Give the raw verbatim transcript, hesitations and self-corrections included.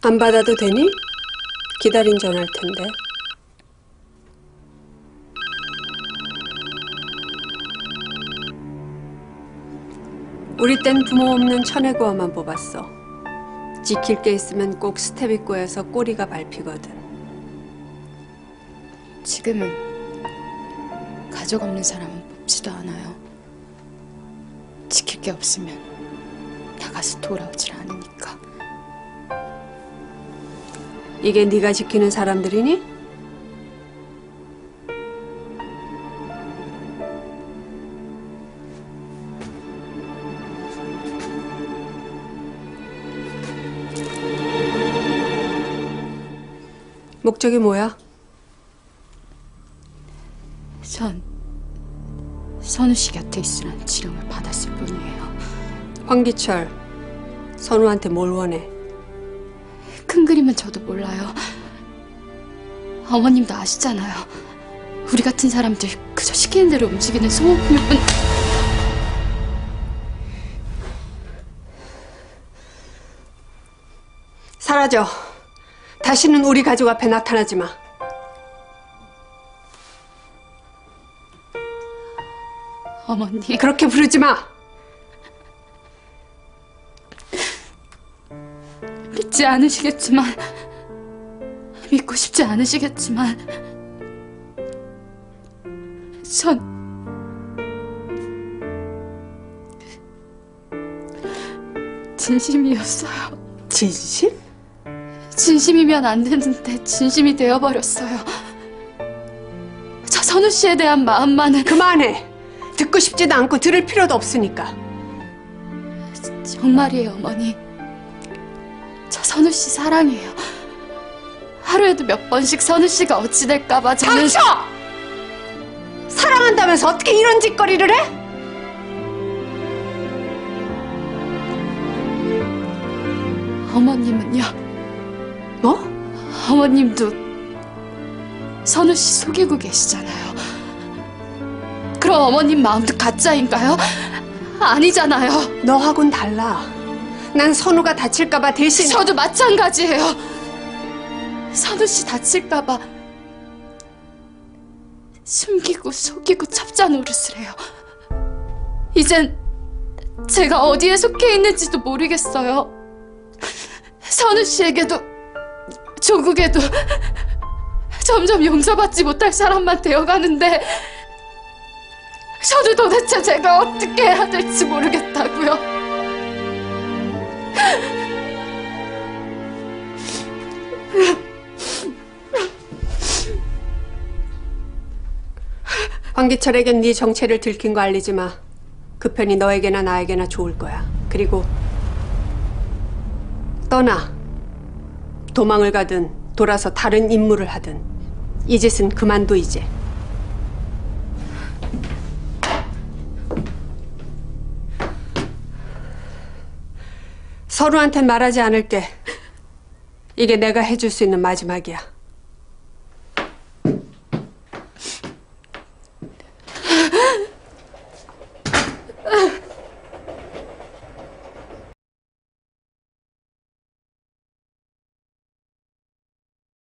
안 받아도 되니? 기다린 전화일 텐데. 우리 땐 부모 없는 천혜고아만 뽑았어. 지킬 게 있으면 꼭 스텝입고에서 꼬리가 밟히거든. 지금은 가족 없는 사람은 뽑지도 않아요. 지킬 게 없으면 나가서 돌아오질 않으니까. 이게 네가 지키는 사람들이니? 목적이 뭐야? 전 선우 씨 곁에 있으라는 지령을 받았을 뿐이에요. 황기철, 선우한테 뭘 원해? 큰 그림은 저도 몰라요. 어머님도 아시잖아요. 우리 같은 사람들 그저 시키는 대로 움직이는 소모품일 뿐. 사라져. 다시는 우리 가족 앞에 나타나지 마. 어머니. 그렇게 부르지 마. 믿지 않으시겠지만, 믿고 싶지 않으시겠지만, 전 진심이었어요. 진심? 진심이면 안 되는데 진심이 되어버렸어요. 저 선우 씨에 대한 마음만은. 그만해. 듣고 싶지도 않고 들을 필요도 없으니까. 정말이에요, 어머니. 저 선우 씨 사랑해요. 하루에도 몇 번씩 선우 씨가 어찌 될까봐 저는. 닥쳐! 사랑한다면서 어떻게 이런 짓거리를 해? 어머님은요? 뭐? 어머님도 선우 씨 속이고 계시잖아요. 그럼 어머님 마음도 가짜인가요? 아니잖아요. 너하고는 달라. 난 선우가 다칠까봐 대신. 저도 마찬가지예요. 선우 씨 다칠까봐 숨기고 속이고 첩자 노릇을 해요. 이젠 제가 어디에 속해 있는지도 모르겠어요. 선우 씨에게도 조국에도 점점 용서받지 못할 사람만 되어가는데, 저도 도대체 제가 어떻게 해야 될지 모르겠다고요. 황기철에겐 네 정체를 들킨 거 알리지 마. 그 편이 너에게나 나에게나 좋을 거야. 그리고 떠나. 도망을 가든 돌아서 다른 임무를 하든 이 짓은 그만둬 이제. 서로한텐 말하지 않을게. 이게 내가 해줄 수 있는 마지막이야.